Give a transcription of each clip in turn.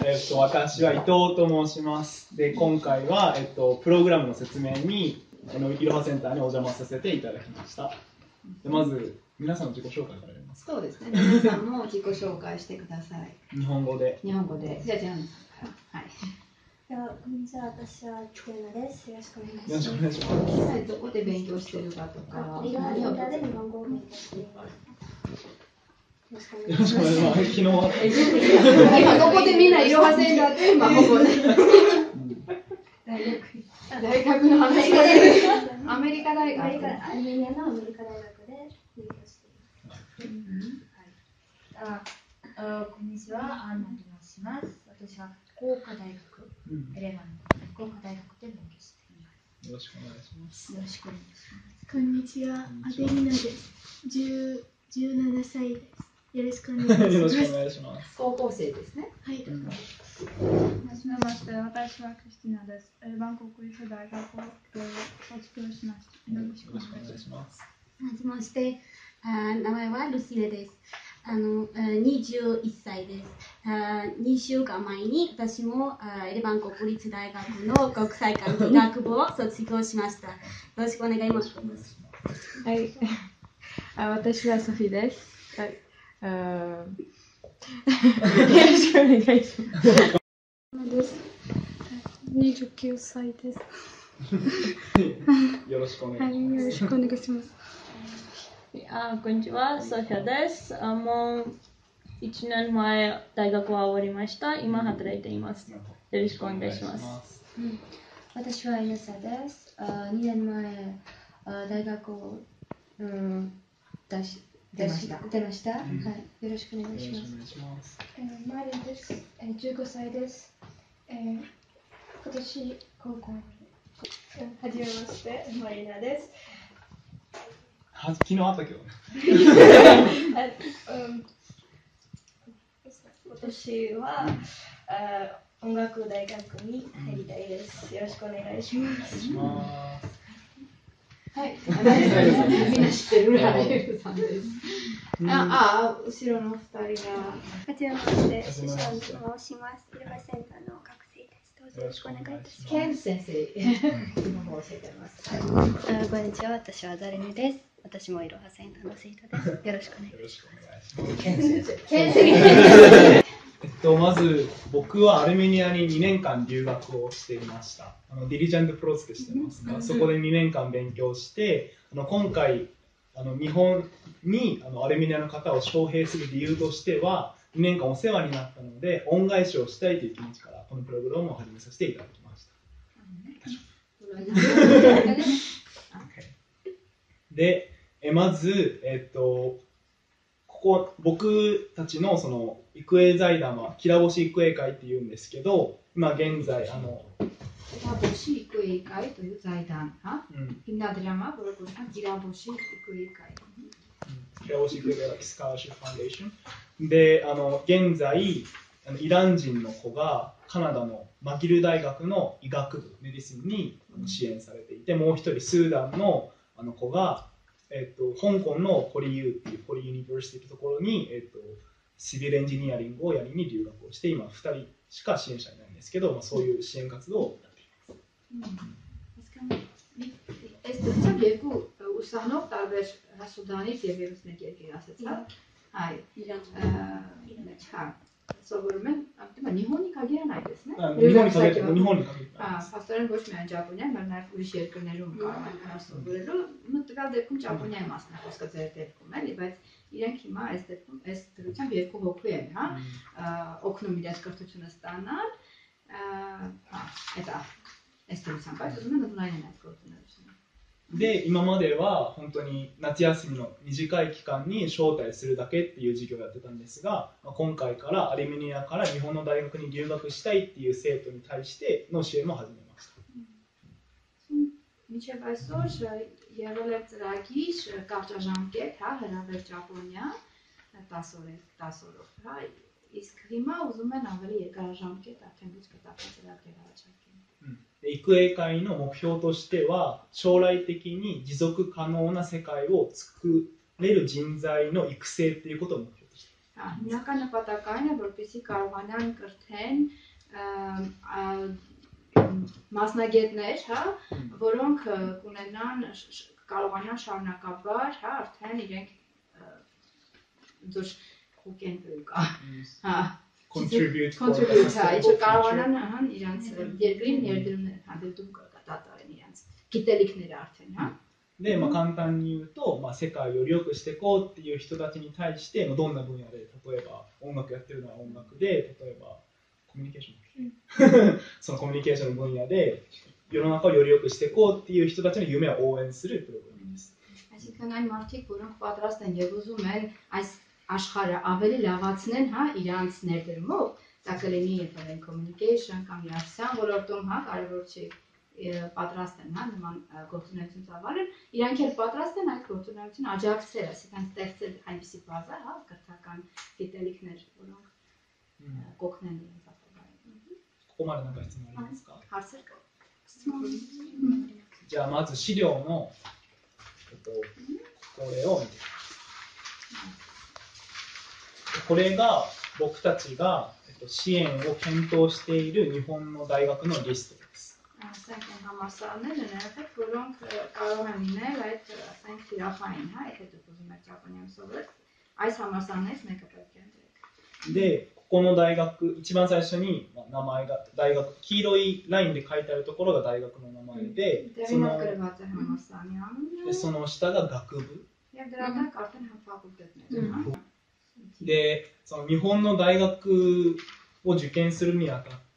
私は伊藤と申します。で、今回は、プログラムの説明にいろはセンターにお邪魔させていただきました。でまず、皆さんの自己紹介からやりますか。 そうですね。皆さんも自己紹介してください。 日本語で。 日本語で。じゃあ、ジャンさんから。はい。 では、こんにちは。私はキューナです。よろしくお願いします。 よろしくお願いします。 はい、どこで勉強してるかとか。 リラで日本語を勉強しています。よろしくおよ願いします。 ろしくお願いします。昨日は。 今どこでみんないろはセンターで、まあ、ここね。大学の話がアメリカ大学。 アルメニアのアメリカ大学で勉強しています。 こんにちは、アンナと申します。私は工科大学、エレバン工科大学で勉強しています。 よろしくお願いします。 よろしくお願いします。 こんにちは、アデリナです。17歳です。よろしくお願いします。 よろしくお願いします。 高校生ですね。 はい。 はじめまして、私はクリスティナです。バンコク国立大学を卒業しました。よろしくお願いします。 はじめまして、名前はルシネです。21歳です。2週間前に私もバンコク国立大学の国際関係学部を卒業しました。よろしくお願いします。 はい。私はソフィーです。はい。よろしくお願いします。29歳です。 よろしくお願いします。 はい、よろしくお願いします。 こんにちは、ソフィアです。もう1年前、大学は終わりました。今働いています。よろしくお願いします。 私はイネサです。2年前、大学を出ました。はい。よろしくお願いします。 マリンです。15歳です。今年高校。 はじめまして、マリナです。 昨日あったけどね。 私は音楽大学に入りたいです。よろしくお願いします。 はい。みんな知ってるライルさんです。後ろの2人が。 はじめまして、シシャンと申します。イルバセンターの学生です。どうぞよろしくお願いいたします。 ケン先生、今も教えてます。 こんにちは、私はダレネです。私もイロハセンターの生徒です。よろしくお願いします。 ケン先生。 まず僕はアルメニアに2年間留学をしていました。ディリジェントプロセスしてますが、そこで2年間勉強して、今回日本にアルメニアの方を招聘する理由としては、2年間お世話になったので恩返しをしたいという気持ちからこのプログラムを始めさせていただきました。で、まず、ここ僕たちのその育英財団はキラボシ育英会っていうんですけど、今現在キラボシ育英会という財団が、キラボシ育英会。 キラボシ育英会スカラシップファンデーションで、現在イラン人の子がカナダのマギル大学の医学部メディシンに支援されていて、もう一人スーダンの子が香港のポリユっていうポリユニバーシティというところに、シビルエンジニアリングをやりに留学をして、今2人しか支援者いないんですけど、そういう支援活動をやっています。 日本に限らないですね。 日本に限らないです。 パストルゴシメンジャポニャ、マナフリシェルクネルンカーマストブルル、ムットガデクンジャポニャマスナコスカゼルテコメリベツ、イレンキマエステルチャンビエコホクエナ、オクノミデスカトチュナスタナエステルサンパイスメのないなコトナルシナ。 で、今までは本当に夏休みの短い期間に招待するだけっていう授業をやってたんですが、今回からアルメニアから日本の大学に留学したいっていう生徒に対しての支援も始めました。 Մինչև այսօր եղել է ծրագիր կարճաժամկետ, հրավեր Ճապոնիա 10 օրով, իսկ հիմա ուզում են ավելի երկարաժամկետ, արդեն լույս կտակած ծրագրեր առաջարկեն. 育英会の目標としては、将来的に持続可能な世界を作れる人材の育成ということを目標としています。 Հիմնական նպատակը այն է, որպեսզի կարողանան կրթեն մասնագետներ, հա, որոնք կունենան կարողանան շարունակաբար, հա, արդեն իրենք դուր խոքեն կա, հա, contribute հա, կարողանան հան իրանց երկրին ներդրումներ հանդիպում կատարեն իրանց գիտելիքները արդեն, հա. で、簡単に言うと、世界をより良くしていこうっていう人たちに対して、どんな分野で、例えば音楽やってるなら音楽で、例えばコミュニケーションそのコミュニケーションの分野で世の中をより良くしていこうっていう人たちの夢を応援するプログラムです。 Այսինքն այն մարդիկ, որոնք պատրաստ են եւ ուզում են այս աշխարհը ավելի լավացնեն, հա, իրանց ներդրումով, դա կլինի երբեմն communication կամ իրավասան ոլորտում, հա, կարևոր չի պատրաստ են, հա, նման գործունեություն ծավալել, իրանք էլ պատրաստ են այդ գործունեությունը աջակցել, այսինքն ստեղծել այնպիսի բազա, հա, կրթական գիտելիքներ, որոնք կօգնեն իրենց ապագայում. ここまでなんか質問ありますか？ Հարցեր կա։ じゃあまず資料のこれを見てください。これが僕たちが支援を検討している日本の大学のリストです。 Ասենք են համալսարանները ներկայ, որոնք կարող են լինել այդ ասենք թիրախային, հա, եթե դուք ուզում եք ճապոնիայում սովորել, այս համալսարաններից մեկը պետք է ընտրեք. で、ここの大学、一番最初に名前が大学、黄色いラインで書いてあるところが大学の名前で、その下が学部。で、その日本の大学を受験するにあたって、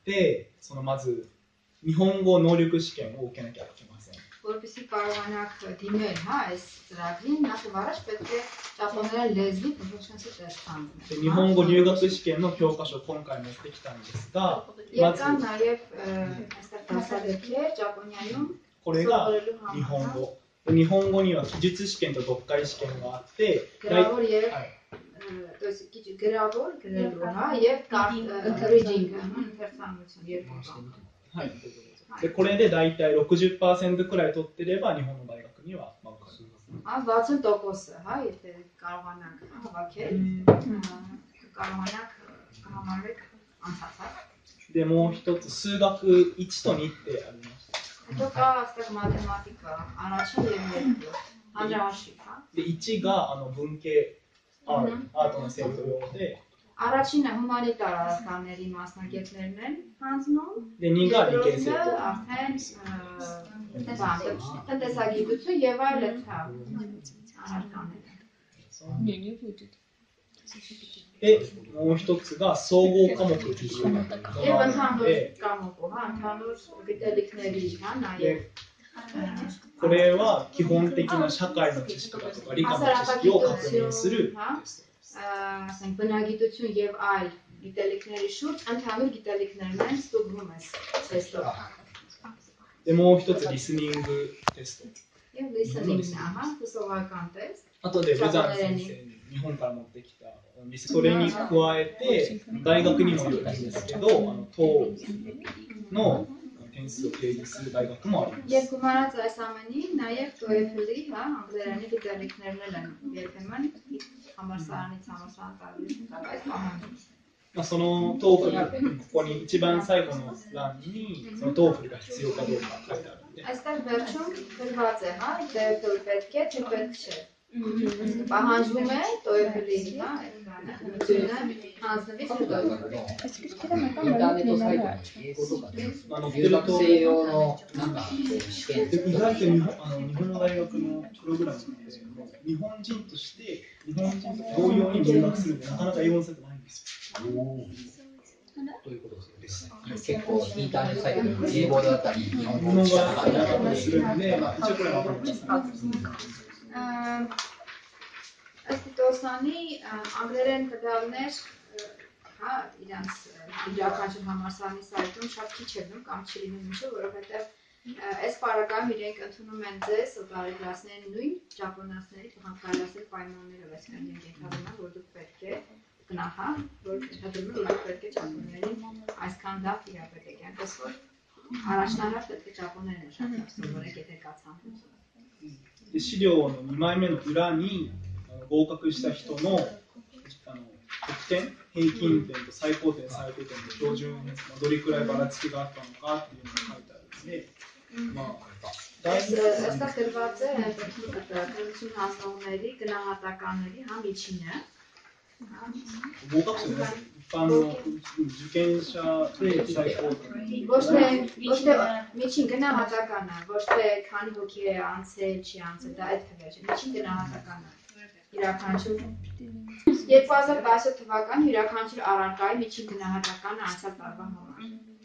まず日本語能力試験を受けなきゃいけません。 Որպեսզի կարողանաք դիմել, հա, այս ծրագրին, նախ եւ առաջ պետք է ճապոներեն լեզվի պրոֆեսիոնալի տեստ անցնել. 日本語留学試験の教科書を今回持ってきたんですが、 まずնաեւ այստեղ դասադերքեր ճապոնիայում これが日本語。日本語には記述試験と読解試験があって、 գրավոր եւ то есть գրավոր գրելու, հա, եւ reading, ընթերցանություն երկու. はい。でこれで大体 60% くらい取ってれば日本の大学には受かります。 60%, հա, եթե կարողանաք հավաքել, կարողանաք համարեք անցածը. でもう一つ数学1と2ってありました。 Հետո կա այստեղ մաթեմատիկա, առաջին եւ երկրորդ, հանրահաշիվ, հա. で1が文系アートの生徒用で、 Առաջինը հումանիտար առարկաների մասնագետներն են հանձնում, で2が理系生徒。 արդեն տնտեսագիտություն եւ այլ առարկաներ. でもう一つが総合科目っていうのが Եվ ընդհանուր կամոկով, հա, ընդհանուր գիտելիքների, հա, նաեւ これは基本的な社会の知識だとか理科の知識を確認するテストです。 ասենք բնագիտություն եւ այլ գիտելիքների շուրջ ընդհանուր գիտելիքներն են ստուգվում այս տեստով. でもう一つリスニングテスト。 Եվ listening-ն է, հա, լսողական տեստ. あとでブザン先生に日本から持ってきたそれに加えて大学にもよるんですけど、TOEFLの点数を提示する大学もあります。 Եվ գումարած այս ամենին նաև TOEFL-ի, հա, անգլերենի գիտելիքներն են երբեմն համալսարանից համալսարան տարբերություն կա այս պահանջում. その TOEFL ここに一番最後の欄にその TOEFL が必要かどうか書いてあるんで。 Այստեղ վերջում գրված է, հա, TOEFL պետք է, թե պետք չէ. Պահանջվում է TOEFL-ի, հա, այդությունը հանձնվից հետո. インターネットサイトに英語とかね、留学生用のなんか試験意外と日本の大学のプログラムなんですけど、日本人として日本人と同様に入学するんでなかなか英語のサイトないんですよ。 ということですね。結構インターネットサイトで英語だったり日本語日本語だったりするんで、一応これは分かります。 Աստիտոսանի անգլերեն տվյալներ, հա, իրանց իրականություն համալսարանի սայթում շատ քիչ է դնում կամ չի լինում ինչու, որովհետև այս պարագայում իրենք ընդունում են ձեզ օտարերկրացիների նույն ճապոնացիների տղամարդասեր պայմաններով, այսինքն իրենք ենթադրում են, որ դուք պետք է գնահա, որ ենթադրում են, որ դուք պետք է ճապոներին այսքան լավ տիրապետեք, այնպես որ առաջնահերթ պետք է ճապոներն շատ լավ սովորեք, եթե կա ցանկություն. 資料の2枚目の裏に合格した人の得点、平均点と最高点、最低点の標準偏差、どれくらいばらつきがあったのかっていうのが書いてあるので、まあ、 Այստեղ գրված է քննություն հասնողների գնահատականների համիջինը։ 合格者です。一般の受験者で最高点。 Ոչ թե միջին գնահատականը, ոչ թե քանի հոգի է անցել, չի անցել, դա այդ թվերը չէ։ Միջին գնահատականը յուրաքանչյուր 2017 թվականի յուրաքանչյուր առարկայի միջին գնահատականը անցյալ տարվա համար։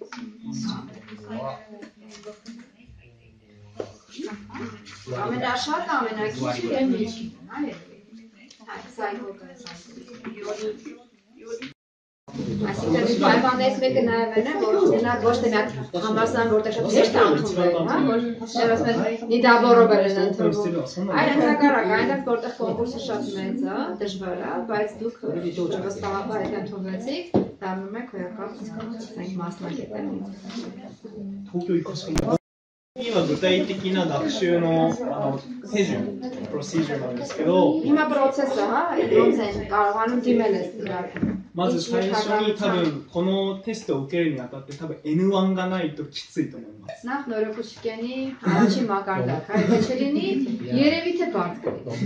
Ամենաշատը ամենակիչը եւ միջինը, հա երևի։ Հա, սա հոգը է, Այսինքն պայմաններից մեկը նաև է, որ ունենալ ոչ թե միակ համալսարան, որտեղ շատ հեշտ է ընդունվել, հա, որ ասում են նիդաբորով են ընդունվում, այլ ընդհակառակ այնտեղ որտեղ կոնկուրսը շատ մեծ է, դժվար է, բայց դուք վստահաբար եթե ընդունվեցիք, դառնում եք հոյակապ մասնակետել։ 今具体的な学習の手順、プロシージュなんですけど、 今プロセスは4000からディメレス。 まず最初に多分このテストを受けるにあたって多分 N1 がないときついと思います。 Նախ նորոգուշկենի առաջին մակարդակը, եթե չլինի, երևի թե բարդ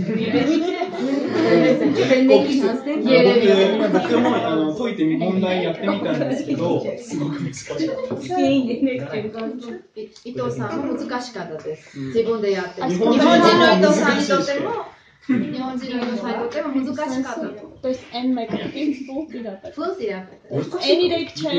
կլինի։ 僕も解いて問題やってみたんですけど、すごく難しかったです。 伊藤さんも難しかったです。自分でやって。日本人の伊藤さんにとっても、日本人の伊藤さんにとっても難しかった。 То есть N мегабит функции да так. Функции да так. N рекче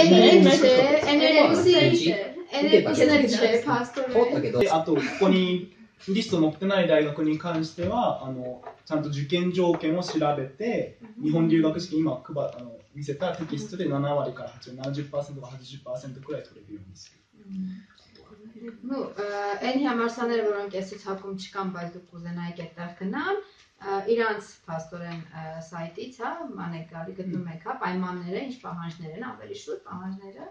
で、あとここにリスト載ってない大学に関してはちゃんと受験条件を調べて、日本留学式今見せたテキストで7割から8割、70%か80%くらい取れるようにする。 Ну, այն համալսաները, որոնք այս ցուցակում չկան, բայց դուք կուզենայիք այդտեղ գնալ, իրանց փաստորեն սայթից, հա, մանեք գալի գտնում եք, հա, պայմանները, ինչ պահանջներ են, ավելի շուտ պահանջները,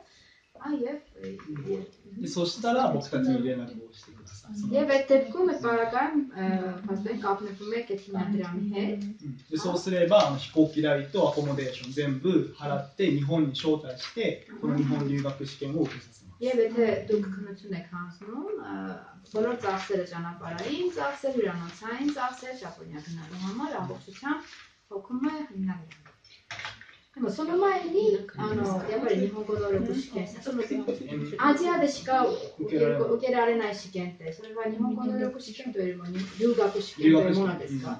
そしたら僕たちに連絡をしてください。 Եվ այդ դեպքում այդ բարակայում փաստորեն կապնվում եք այդ հիմնադրամի հետ։ そうすれば飛行機代とアコモデーション全部払って日本に招待してこの日本留学試験を受けさせます。 Եվ եթե դուք քննություն եք հանձնում, բոլոր ծախսերը ճանապարհային ծախսեր, հյուրանոցային ծախսեր, Ճապոնիա գնալու համար ամբողջությամբ հոգում է հիմնադրամը։ Սոնոմայինի, япали նիհոնգոդորը կուշիկեն։ Աջիադը շիկա ուկերարեն այ շիկենտե։ Սոնոմայ նիհոնգոդորը կուշիկեն դերմոնի, յուգա կուշիկեն դերմոնա դեսկա։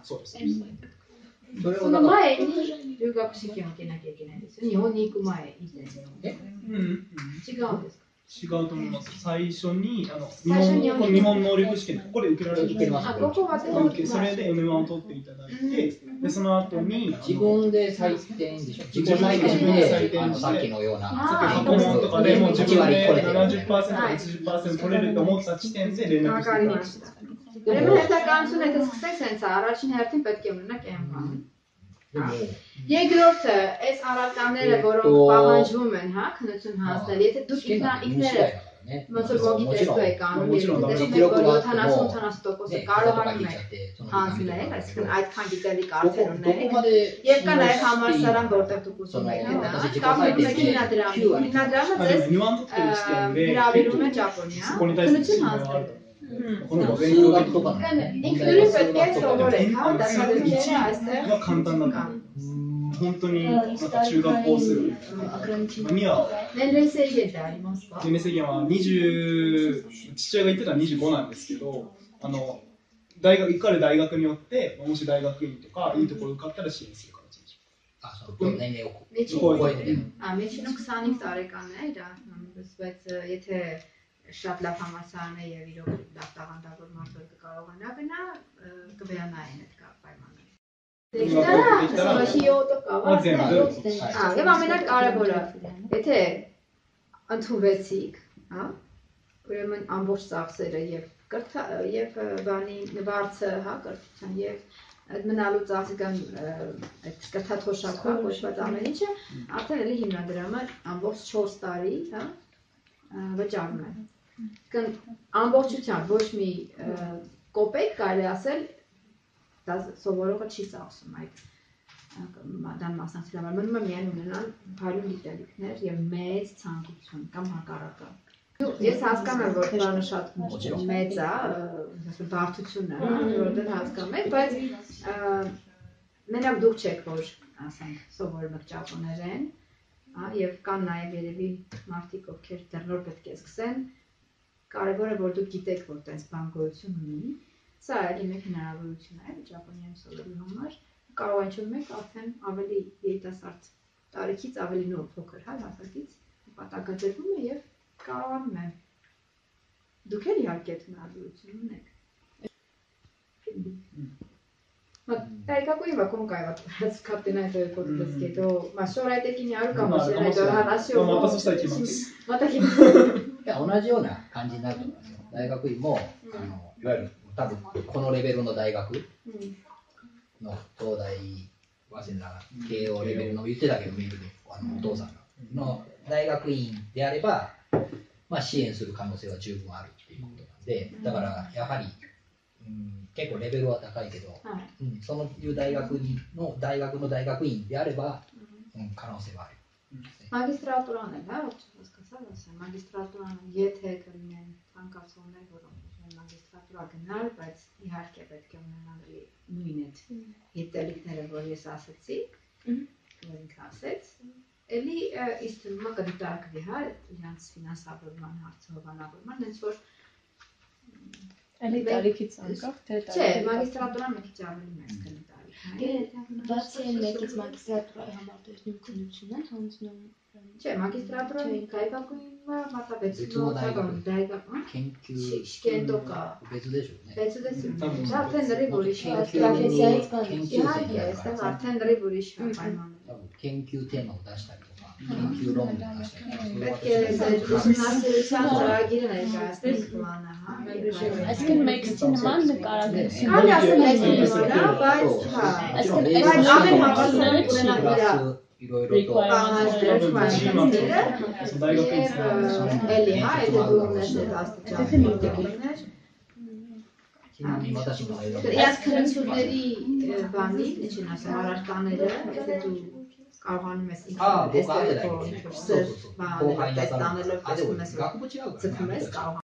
Սոնոմայինի յուգա կուշիկեն ուկենակ եկենա դեսկա։ Նիհոնի կումայ իզեն։ Շիկա դեսկա։ 違うと思います。最初に日本能力試験ここで受けられる。それで N1 を取っていただいて、でその後に自分で採点でしょ。自己採点でさっきのような過去問とかでも自分で 70%、80% 取れると思った時点で連絡してください。 Ուրեմն հետաքանություն եթե սկսեք սենց առաջին հերթին պետք է ունենաք M1։ Երկրորդը, այս առարկաները, որոնք պահանջվում են, հա, քննություն հանձնել, եթե դուք ինքները ոնց որ ոգի տեստո եք անում, եթե տեսնում եք, որ 70-80% կարողանում եք հանձնել, այսինքն այդքան գիտելիք արդեն ունեք, եւ կա նաեւ համալսարան, որտեղ դուք ուզում եք գնալ, կապնվում եք հիմնադրամի, հիմնադրամը ձեզ հրավիրում է Ճապոնիա, քննություն հանձնելու։ Ինքնուրույն պետք է սովորեք, հա, դասավանդները այստեղ 本当になんか中学校生には年齢制限ってありますか？ 年齢制限は父親が言ってたら25なんですけど、受かる大学によってもし大学院とかいいところ受かったら支援する形にします。 年齢を超えて。 Մեջինը 25 տարեկան է, դա, բայց եթե շատ լավ համալսարան է եւ իրոք լավ տաղանդավոր մարդը կկարողանա գնալ, կվերանային այդ պայմանները։ Եվ ամենակարևորը, եթե ընդունվեցիք, ուրեմն ամբողջ ծախսերը եւ բանի նվարձը, հա, կրթության եւ մնալու ծախսը կամ այդ կրթաթոշակը կոչված ամեն ինչը, արդեն էլի հիմնադրամը ամբողջ 4 տարի, հա, վճարում է։ Ամբողջությամբ ոչ մի կոպեկ կարելի ասել դա սովորողը չի ծախսում այդ դան մասնակցել համար մնում է միայն ունենան հարյուր գիտելիքներ եւ մեծ ցանկություն կամ հակառակը։ Ես հասկանում եմ, որ բանը շատ մեծ է, ասում բարդությունն է, որտեղ հասկանում եք, բայց մենակ դուք չեք, որ ասենք սովորում եք ճապոներեն, եւ կան նաեւ երևի մարդիկ, ովքեր դեռ նոր պետք է սկսեն, կարևորը որ դուք գիտեք, որ տես բան գոյություն ունի, սա էլի մեկ հնարավորություն է ճապոներեն սովորելու համար, կարող է ինչ-որ մեկ արդեն ավելի երիտասարդ տարիքից ավելի նոր փոքր հասակից նպատակաձևում է եւ կարողանում է դուք էլ իհարկե այդ հնարավորություն ունեք։ Какой вакуум кайва скаптена это подсказки, то машора это киняруかもしれないと話をまた聞同じような感じになると思いますよ。大学院もいわゆる多分このレベルの大学の東大早稲田慶応レベルの言ってたけどメールでお父さんの大学院であれば、まあ、支援する可能性は十分あるっていうことなんで、だからやはり、結構レベルは高いけど、そういう大学の大学院であれば、可能性はある。 Մագիստրատուրան էլ, հա, հասկացա՞լ ասեմ, մագիստրատուրան եթե կլինեն ցանկացողներ, որոնք ուզում մագիստրատուրա գնալ, բայց իհարկե պետք է ունենան նույն այդ գիտելիքները, որ ես ասացի, որ ինքը ասեց, էլի իսկ թվում է կդիտարկվի, հա, իրանց ֆինանսավորման հարցը հովանավորման, հենց որ էլի տարիքից անկախ, թե տարիքից։ Չէ, մագիստրատուրան մի քիչ ավելի մեծ կլինի Բացի մեկից մագիստրատուրայի համար դες նույն քննություն են հանձնում։ Չէ, մագիստրատուրայի դայգակույնը մատաբեցում շկենդոկա։ Բեցուդեսում։ Արդեն նրի ուրիշ պրոֆեսիայից բան։ Իհարկե, այստեղ արդեն նրի ուրիշ պայմաններ։ 研究テーマを出したりとか、研究論文を出したりとか、 պետք է ուսումնասիրության ծրագիրը ներկայացնել պլանը, հա։ Այսինքն մեկցի նման նկարագրություն։ Կարելի ասել մեկցի նման, բայց հա, բայց ամեն հավասարը ունենա իր いろいろと էլի, հա, եթե դու ունես այդ աստիճան 私も Իրաց քննությունների բանի, ինչին ասեմ, առարկաները, եթե դու կարողանում ես ինքնուրույն տեսնել, որ ինչ-որ սր բաներ տեսնելով ասում ես, ձգում ես, կարող